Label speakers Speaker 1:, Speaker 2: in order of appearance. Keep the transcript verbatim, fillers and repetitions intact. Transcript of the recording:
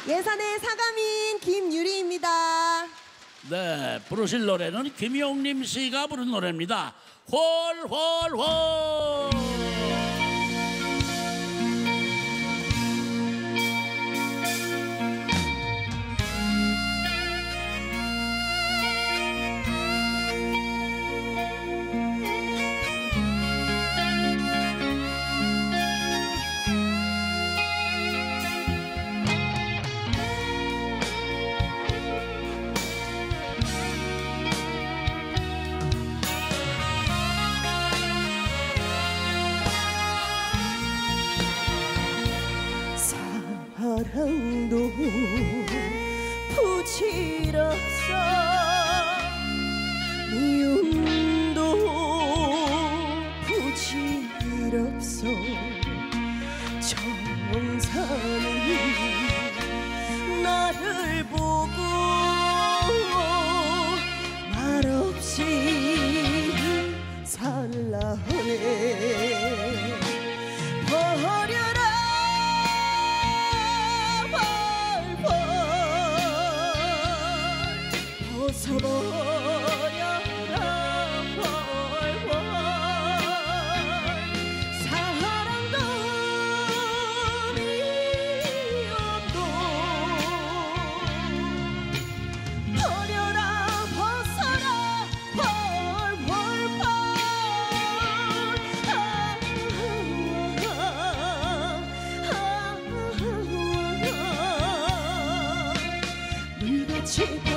Speaker 1: 예산의 사감인 김유리입니다.
Speaker 2: 네, 부르실 노래는 김용림 씨가 부른 노래입니다. 홀홀홀.
Speaker 1: 사랑도 부질없어 미움도 부질없어 정상이 나를 보고 말없이 살라 하네. 버려라 벗어버려라 벌벌. 사랑도 미움도 버려라 벗어라 벌벌벌. 물같이